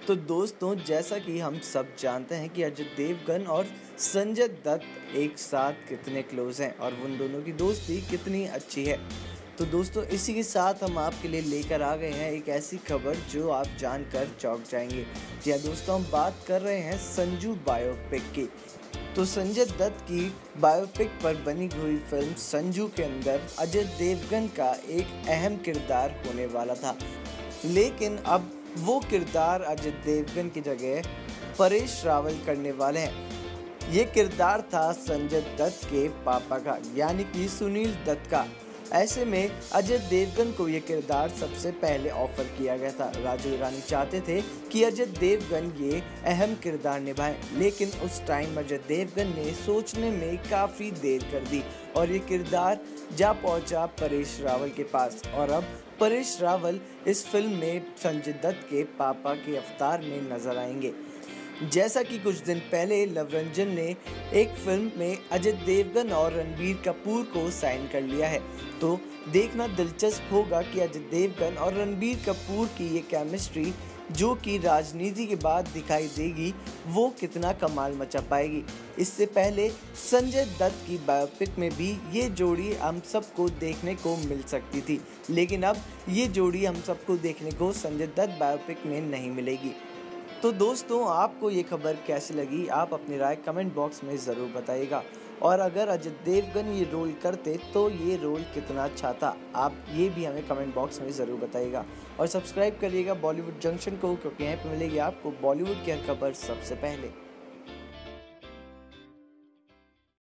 तो दोस्तों, जैसा कि हम सब जानते हैं कि अजय देवगन और संजय दत्त एक साथ कितने क्लोज हैं और उन दोनों की दोस्ती कितनी अच्छी है। तो दोस्तों, इसी के साथ हम आपके लिए लेकर आ गए हैं एक ऐसी खबर जो आप जानकर चौंक जाएंगे। जी हाँ दोस्तों, हम बात कर रहे हैं संजू बायोपिक की। तो संजय दत्त की बायोपिक पर बनी हुई फिल्म संजू के अंदर अजय देवगन का एक अहम किरदार होने वाला था, लेकिन अब वो किरदार अजय देवगन की जगह परेश रावल करने वाले हैं। ये किरदार था संजय दत्त के पापा का, यानी कि सुनील दत्त का। ऐसे में अजय देवगन को ये किरदार सबसे पहले ऑफर किया गया था। राजू रानी चाहते थे कि अजय देवगन ये अहम किरदार निभाएं, लेकिन उस टाइम अजय देवगन ने सोचने में काफ़ी देर कर दी और ये किरदार जा पहुंचा परेश रावल के पास। और अब परेश रावल इस फिल्म में संजय दत्त के पापा के अवतार में नजर आएंगे। जैसा कि कुछ दिन पहले लवरंजन ने एक फिल्म में अजय देवगन और रणबीर कपूर को साइन कर लिया है, तो देखना दिलचस्प होगा कि अजय देवगन और रणबीर कपूर की ये केमिस्ट्री जो कि राजनीति के बाद दिखाई देगी, वो कितना कमाल मचा पाएगी। इससे पहले संजय दत्त की बायोपिक में भी ये जोड़ी हम सबको देखने को मिल सकती थी, लेकिन अब ये जोड़ी हम सबको देखने को संजय दत्त बायोपिक में नहीं मिलेगी। तो दोस्तों, आपको ये खबर कैसी लगी, आप अपनी राय कमेंट बॉक्स में ज़रूर बताइएगा। और अगर अजय देवगन ये रोल करते तो ये रोल कितना अच्छा था, आप ये भी हमें कमेंट बॉक्स में ज़रूर बताइएगा। और सब्सक्राइब करिएगा बॉलीवुड जंक्शन को, क्योंकि यहाँ पे मिलेगी आपको बॉलीवुड की हर खबर सबसे पहले।